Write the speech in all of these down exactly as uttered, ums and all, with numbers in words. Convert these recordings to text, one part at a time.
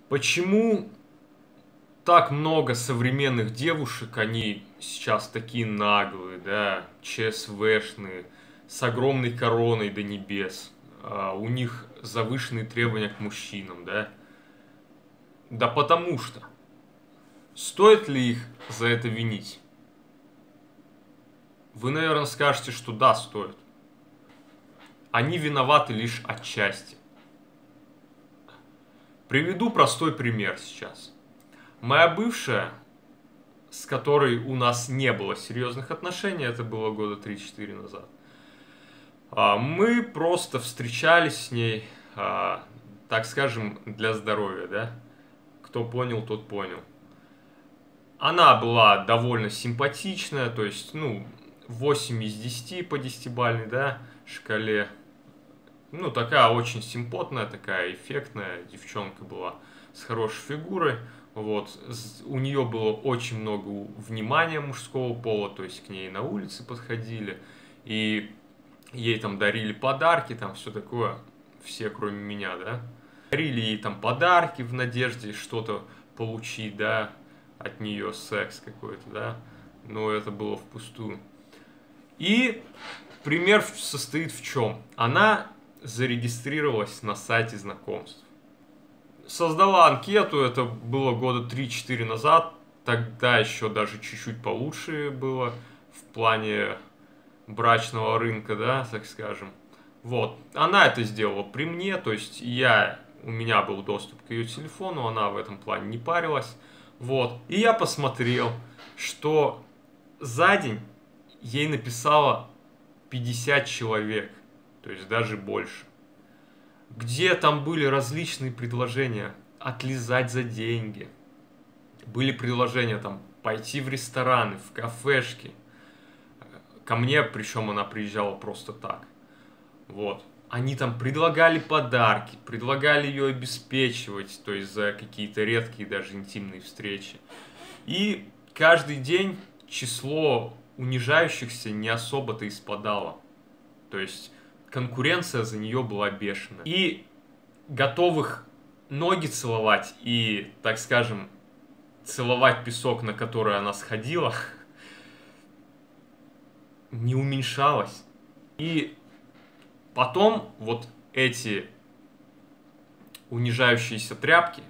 Почему так много современных девушек, они сейчас такие наглые, да, ЧСВшные, с огромной короной до небес, а у них завышенные требования к мужчинам, да? Да потому что. Стоит ли их за это винить? Вы, наверное, скажете, что да, стоит. Они виноваты лишь отчасти. Приведу простой пример сейчас. Моя бывшая, с которой у нас не было серьезных отношений, это было года три-четыре назад, мы просто встречались с ней, так скажем, для здоровья, да? Кто понял, тот понял. Она была довольно симпатичная, то есть, ну, восемь из десяти по десятибалльной, да, шкале. Ну, такая очень симпотная, такая эффектная девчонка была, с хорошей фигурой. Вот. У нее было очень много внимания мужского пола, то есть к ней на улице подходили, и ей там дарили подарки, там все такое, все кроме меня, да. Дарили ей там подарки в надежде что-то получить, да, от нее, секс какой-то, да, но это было впустую. И пример состоит в чем? Она зарегистрировалась на сайте знакомств. Создала анкету, это было года три-четыре назад, тогда еще даже чуть-чуть получше было в плане брачного рынка, да, так скажем. Вот, она это сделала при мне, то есть я, у меня был доступ к ее телефону, она в этом плане не парилась. Вот, и я посмотрел, что за день ей написало пятьдесят человек, то есть даже больше. Где там были различные предложения, отлизать за деньги. Были предложения там пойти в рестораны, в кафешки. Ко мне, причем она приезжала просто так. Вот. Они там предлагали подарки, предлагали ее обеспечивать, то есть за какие-то редкие даже интимные встречи. И каждый день число унижающихся не особо-то и спадало. То есть конкуренция за нее была бешеная. И готовых ноги целовать и, так скажем, целовать песок, на который она сходила, не уменьшалось. И потом вот эти унижающиеся тряпки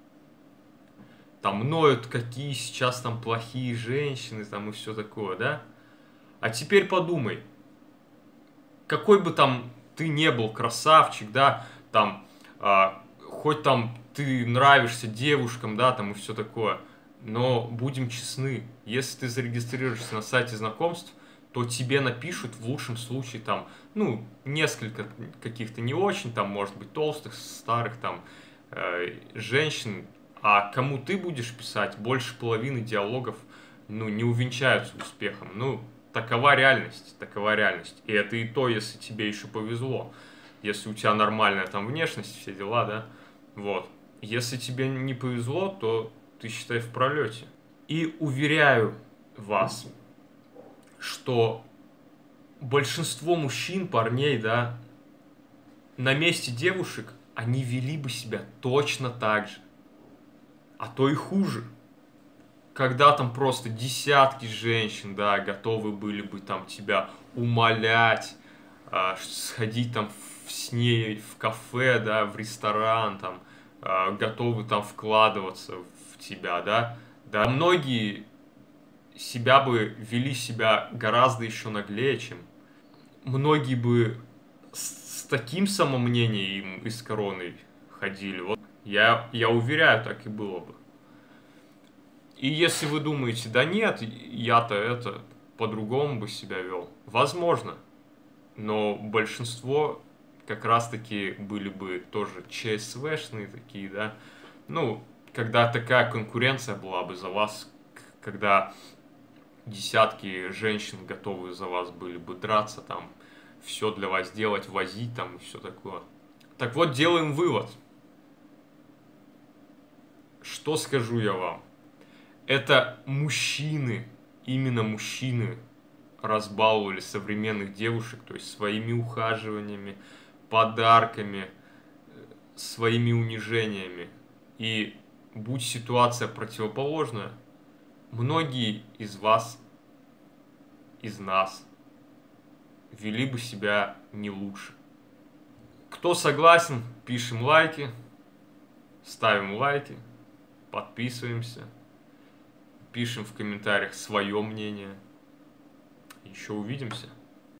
там ноют, какие сейчас там плохие женщины, там и все такое, да? А теперь подумай, какой бы там ты не был красавчик, да, там, а, хоть там ты нравишься девушкам, да, там и все такое, но будем честны, если ты зарегистрируешься на сайте знакомств, то тебе напишут в лучшем случае там, ну, несколько каких-то не очень, там, может быть, толстых, старых, там, э, женщин, а кому ты будешь писать, больше половины диалогов, ну, не увенчаются успехом, ну, такова реальность, такова реальность. И это и то, если тебе еще повезло. Если у тебя нормальная там внешность, все дела, да, вот. Если тебе не повезло, то ты, считай, в пролете. И уверяю вас, что большинство мужчин, парней, да, на месте девушек, они вели бы себя точно так же. А то и хуже. Когда там просто десятки женщин, да, готовы были бы там тебя умолять, э, сходить там в, с ней в кафе, да, в ресторан, там, э, готовы там вкладываться в тебя, да. Да, многие себя бы вели себя гораздо еще наглее, чем многие бы с, с таким самомнением и с короной ходили. Вот я, я уверяю, так и было бы. И если вы думаете, да нет, я-то это по-другому бы себя вел, возможно, но большинство как раз-таки были бы тоже ЧСВшные такие, да, ну, когда такая конкуренция была бы за вас, когда десятки женщин готовы за вас были бы драться, там, все для вас делать, возить там и все такое. Так вот, делаем вывод. Что скажу я вам? Это мужчины, именно мужчины разбаловали современных девушек, то есть своими ухаживаниями, подарками, своими унижениями. И будь ситуация противоположная, многие из вас, из нас, вели бы себя не лучше. Кто согласен, пишем лайки, ставим лайки, подписываемся, пишем в комментариях свое мнение. Еще увидимся.